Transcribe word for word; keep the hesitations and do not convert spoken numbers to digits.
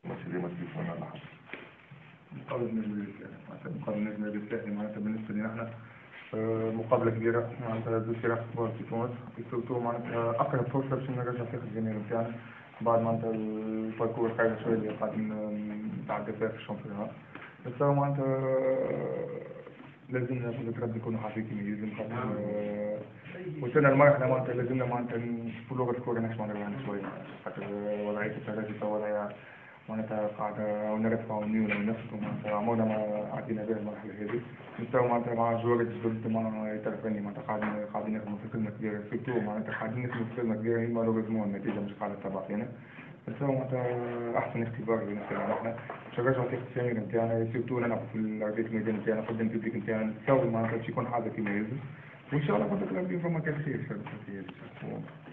بس ليه ما تضيفونا على حد؟ مقابلة بالنسبة للساحل معناتها مقابلة بالنسبة للساحل معناتها بالنسبة لنا احنا آه، مقابلة كبيرة معناتها ضد فرق كبار في تونس يسوتوا معناتها أقرب فرصة باش نرجع فيها الجماهير نتاعنا بعد معناتها الباركور الخايبة شوية اللي قاعدين نتعدى فيها في الشامبيونات بس هو معناتها لازمنا في التراب نكونوا حقيقيين لازم خاطر وصلنا لمرحلة معناتها لازمنا معناتها نشوفوا لغة الكورة نحشموا على روحنا شوية خاطر وضعية الترجي وضعية معناتها قاعدة ونرفع ونيونا ونفسه معناتها عمرنا ما عدينا بها المرحلة هذه نستوى معناتها مع جوار جدد مع يترفني معناتها قاعدين قاعدين نخدموا في خدمة كبيرة سيرتو معناتها قاعدين نخدموا في خدمة كبيرة إما لوغزمون النتيجة مش قاعدة تتبع فينا بس هو معناتها أحسن اختبار بالنسبة لنا احنا باش نرجعوا ثقة الجماهير نتاعنا سيرتو نلعبوا في أرضية الميدان نتاعنا قدام البيبليك نتاعنا نتصور معناتها باش يكون حاجة كيما هذه وإن شاء الله قدرت الأرضية فما كان خير في هذه